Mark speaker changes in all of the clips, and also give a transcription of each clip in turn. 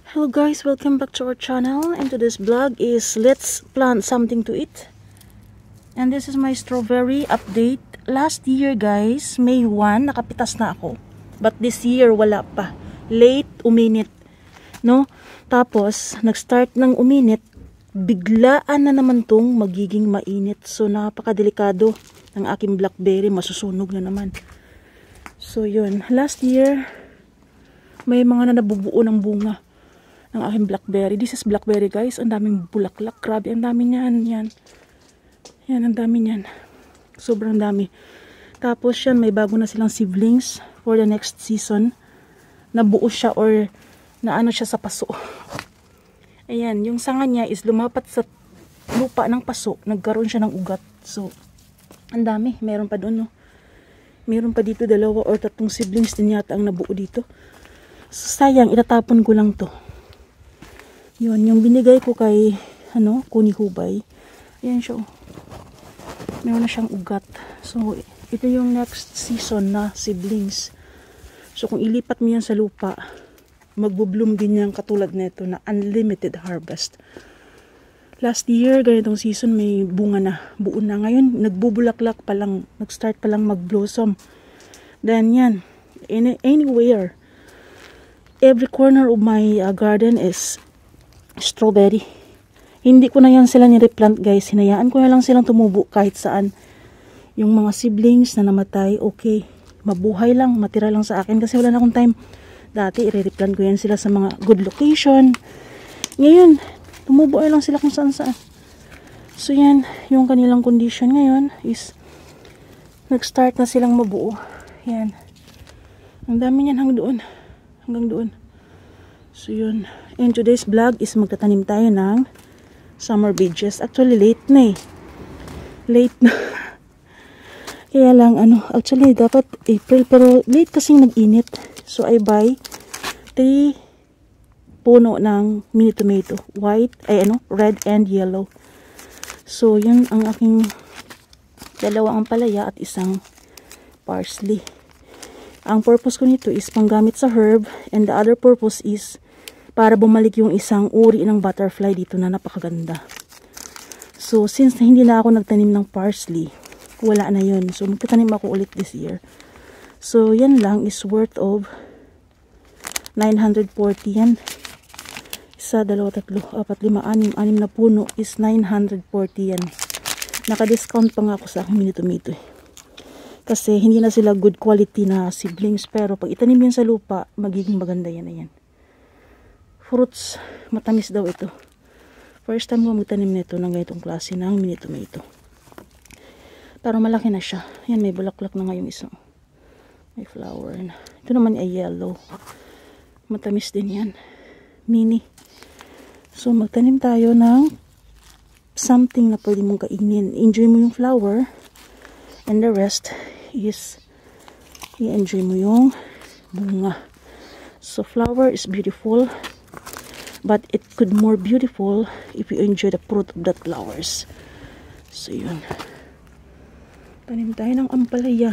Speaker 1: Hello guys, welcome back to our channel, and today's vlog is let's plant something to eat. And this is my strawberry update. Last year guys, May 1, nakapitas na ako. But this year wala pa. Late uminit. No? Tapos, nag-start ng uminit, biglaan na naman tong magiging mainit. So, napakadelikado ng aking blackberry. Masusunog na naman. So, yun. Last year, may mga na nabubuo ng bunga ng aking blackberry. This is blackberry guys. Ang daming bulaklak. Grabe, ang dami niyan. Yan. Yan, ang dami niyan. Sobrang dami. Tapos yan, may bago na silang seedlings for the next season. Nabuo siya or naano siya sa paso. Ayan, yung sanga niya is lumapat sa lupa ng paso. Nagkaroon siya ng ugat. So, ang dami. Meron pa doon, no? Meron pa dito 2 or 3 seedlings din yata ang nabuo dito. So, sayang, itatapon ko lang to. Yun, yung binigay ko kay, Kuni Hubay. Ayan siya. Meron na siyang ugat. So, ito yung next season na seedlings. So, kung ilipat mo yan sa lupa, magbo-bloom din yan katulad nito na unlimited harvest. Last year, ganitong season, may bunga na. Buo na. Ngayon, nagbubulaklak pa lang. Nag-start pa lang mag-blossom. Then, yan. Anywhere. Every corner of my garden is strawberry. Hindi ko na yan sila ni-replant guys. Hinayaan ko na lang silang tumubo kahit saan. Yung mga siblings na namatay, okay. Mabuhay lang, matira lang sa akin kasi wala na akong time. Dati, i-replant ko yan sila sa mga good location. Ngayon, tumubo lang sila kung saan saan. So yan, yung kanilang condition ngayon is nag-start na silang mabuo. Yan. Ang dami niyan hanggang doon. So yun. And today's vlog is magtatanim tayo ng summer veggies. Actually late na eh. Late na. Kaya lang actually dapat April pero late kasing nag-init. So I buy 3 puno ng mini tomato. Red and yellow. So yun ang aking 2 ampalaya at 1 parsley. Ang purpose ko nito is panggamit sa herb, and the other purpose is para bumalik yung isang uri ng butterfly dito na napakaganda. So, since hindi na ako nagtanim ng parsley, wala na yun. So, magtatanim ako ulit this year. So, yan lang is worth of 940 yan. 1, 2, 3, 4, 5, 6, 6 na puno is 940 yan. Naka-discount pa nga ako sa aking mini tomato eh. Kasi hindi na sila good quality na seedlings. Pero pag itanim yan sa lupa, magiging maganda yan na yan. Fruits, matamis daw ito. First time ko magtanim nito ng ganitong klase ng mini tomato. Pero malaki na siya. Yan, may bulaklak na nga yung isang. May flower na. Ito naman ay yellow. Matamis din yan. Mini. So magtanim tayo ng something na pwede mong kainin. Enjoy mo yung flower. And the rest is i-enjoy mo yung bunga. So flower is beautiful. But it could more beautiful if you enjoy the fruit of that flowers. So yun. Tanim tayo ng ampalaya.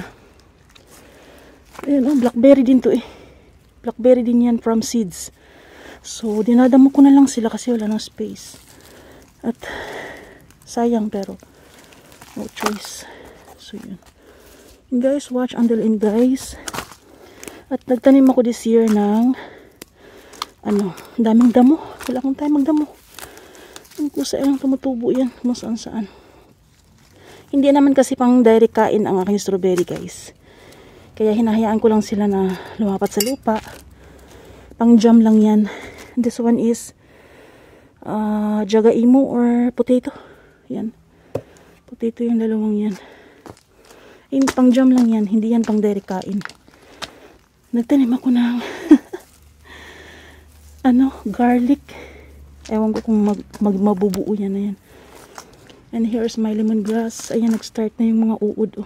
Speaker 1: Ayan, blackberry din to eh. Blackberry din yan from seeds. So dinadamo ko na lang sila kasi wala ng space. At sayang pero no choice. So yun. And guys, watch until end guys. At nagtanim ako this year ng daming damo. Wala akong time magdamo. Ang kusa lang tumutubo yan. Kung saan saan. Hindi naman kasi pang direct kain ang aking strawberry guys. Kaya hinahayaan ko lang sila na lumapat sa lupa. Pang jam lang yan. This one is jagaimo or potato. Yan. Potato yung dalawang yan. Pang jam lang yan. Hindi yan pang direct kain. Nagtanim ako ng garlic. Ewan ko kung mabubuo yan na yan. And here's my lemongrass. Ayan, nag-start na yung mga uod. Oh.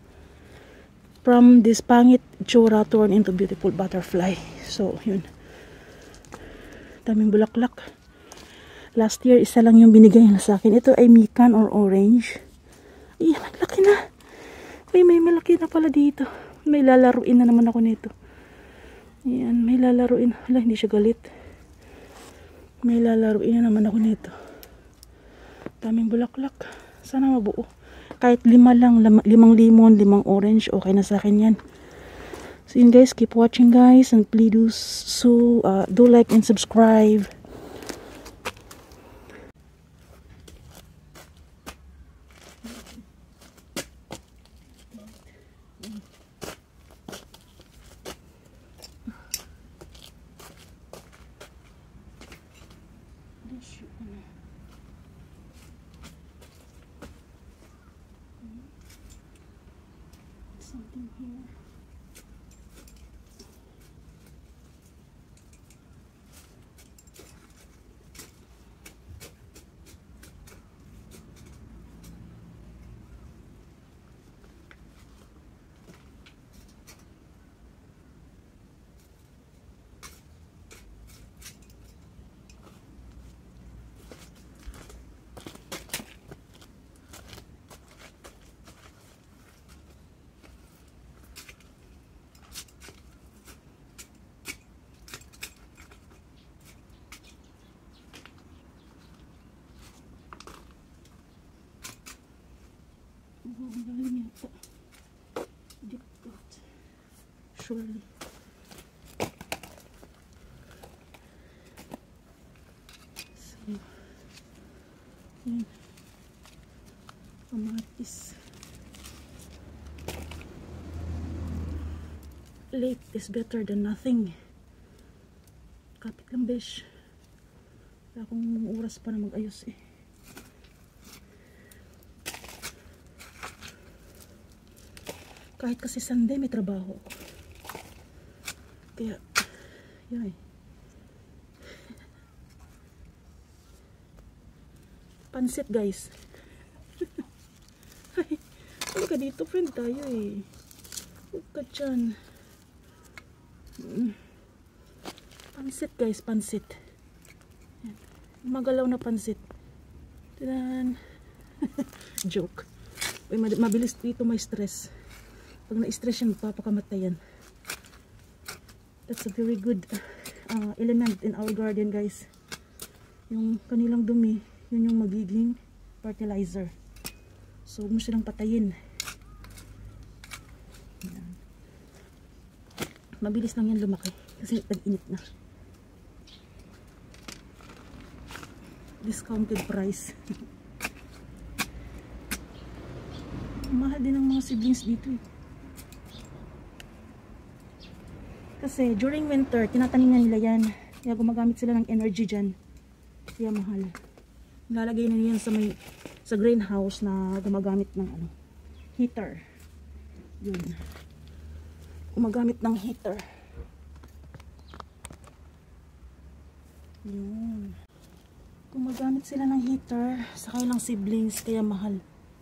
Speaker 1: From this pangit tsura turn into beautiful butterfly. So, yun. Daming bulaklak. Last year, isa lang yung binigay na sa akin. Ito ay mikan or orange. Ayan, naglaki na. May malaki na pala dito. May lalaruin na naman ako nito. Ayan, may lalaruin. Hala, hindi siya galit. May lalaruin na naman ako nito. Daming bulaklak. Sana mabuo. Kahit 5 lang, 5 lemon, 5 orange, okay na sa akin yan. So yun guys, keep watching guys, and please do like and subscribe. Something here. Surely. So, yun. Kamatis. Late is better than nothing. Kapit lang besh. Wala akong oras pa na mag-ayos eh. Kahit kasi Sunday may trabaho ako. Kaya, yay. Pansit guys. Ay, huwag ka dito, friend tayo eh. Huwag ka dyan. Pansit guys, pansit. Yan. Magalaw na pansit. Tinan. Joke. Uy, mabilis dito may stress. Pag na-stress yan, magpapakamatay yan. That's a very good element in our garden guys. Yung kanilang dumi, yun yung magiging fertilizer. So huwag mo silang patayin. Yan. Mabilis lang yan lumaki kasi tag-init na. Discounted price. Mahal din ang mga siblings dito eh. Kasi during winter, tinatanim nila yan. Kaya gumagamit sila ng energy dyan. Kaya mahal. Lalagay na yan sa greenhouse na gumagamit ng heater. Yun. Gumagamit ng heater. Yun. Gumagamit sila ng heater sa kanilang siblings. Kaya mahal.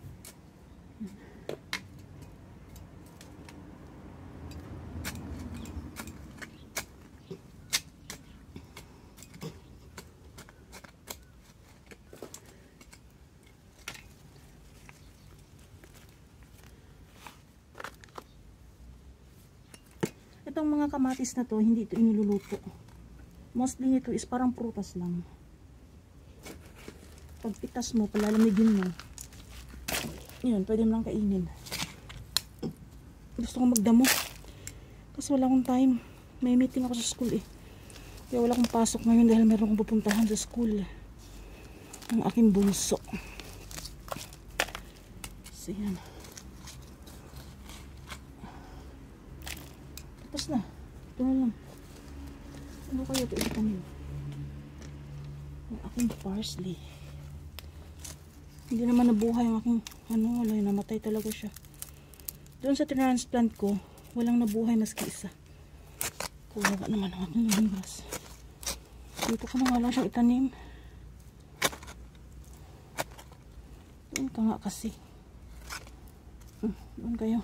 Speaker 1: Itong mga kamatis na to, hindi ito iniluluto. Mostly ito is parang prutas lang. Pag pitas mo, palalamigin mo. Yun, pwede mo lang kainin. Gusto kong magdamo. Kasi wala akong time. May meeting ako sa school eh. Kaya wala akong pasok ngayon dahil meron akong pupuntahan sa school. Ang aking bunso. So yan. Tapos na. Ito na lang. Ano kaya ito itanim? Ang aking parsley. Hindi naman nabuhay ang aking wala, namatay talaga siya. Doon sa transplant ko, walang nabuhay maski isa. Kawawa naman ang aking lumbas. Dito ko na nga lang siyang itanim. Doon ka nga kasi. Doon kayo.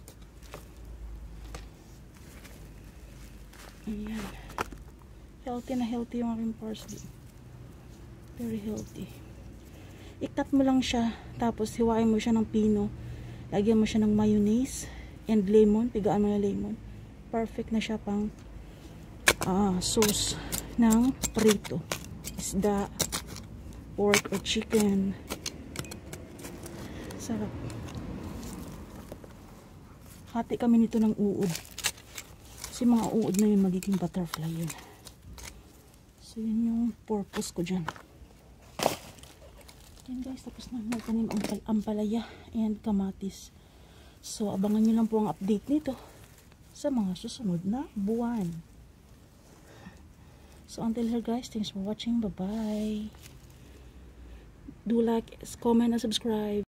Speaker 1: Ayan. Healthy na healthy yung aking parsley. Very healthy. I-cut mo lang siya. Tapos hiwain mo siya ng pino. Lagyan mo siya ng mayonnaise and lemon. Pigaan mo na lemon. Perfect na siya pang sauce ng prito. isda, pork or chicken. Sarap. Hati kami nito ng uod. Kasi mga uod na yun, magiging butterfly yun. So yun yung purpose ko dyan. Yan guys, tapos na nagtanim ang ampalaya and kamatis. So abangan nyo lang po ang update nito sa mga susunod na buwan. So until here guys, thanks for watching. Bye bye. Do like, comment and subscribe.